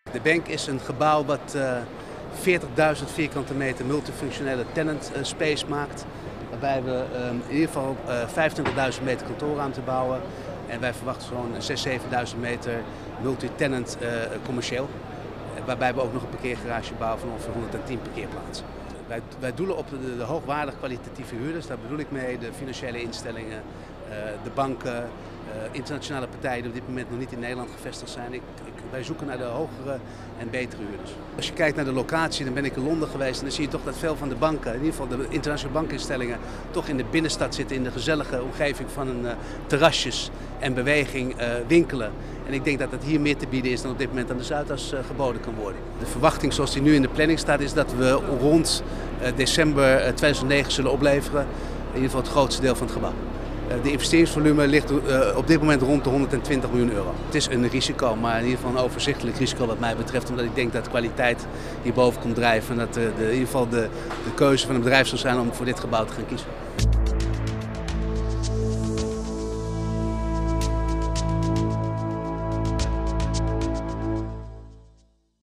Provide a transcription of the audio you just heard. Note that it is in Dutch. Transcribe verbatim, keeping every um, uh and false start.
De Bank is een gebouw wat uh, veertigduizend vierkante meter multifunctionele tenant uh, space maakt. Waarbij we um, in ieder geval uh, vijfentwintigduizend meter kantoorruimte bouwen. En wij verwachten zo'n zesduizend, zevenduizend meter multi-tenant uh, commercieel. Waarbij we ook nog een parkeergarage bouwen van ongeveer honderdtien parkeerplaatsen. Wij, wij doelen op de, de hoogwaardig kwalitatieve huurders. Daar bedoel ik mee de financiële instellingen, uh, de banken, uh, internationale partijen die op dit moment nog niet in Nederland gevestigd zijn. Ik, ik, wij zoeken naar de hogere en betere huurders. Als je kijkt naar de locatie, dan ben ik in Londen geweest en dan zie je toch dat veel van de banken, in ieder geval de internationale bankinstellingen, toch in de binnenstad zitten, in de gezellige omgeving van een uh, terrasjes en beweging, uh, winkelen. En ik denk dat het hier meer te bieden is dan op dit moment aan de Zuidas uh, geboden kan worden. De verwachting zoals die nu in de planning staat is dat we rond uh, december tweeduizend negen zullen opleveren. In ieder geval het grootste deel van het gebouw. Uh, de investeringsvolume ligt uh, op dit moment rond de honderdtwintig miljoen euro. Het is een risico, maar in ieder geval een overzichtelijk risico wat mij betreft. Omdat ik denk dat kwaliteit hierboven komt drijven. En dat uh, de, in ieder geval de, de keuze van een bedrijf zal zijn om voor dit gebouw te gaan kiezen.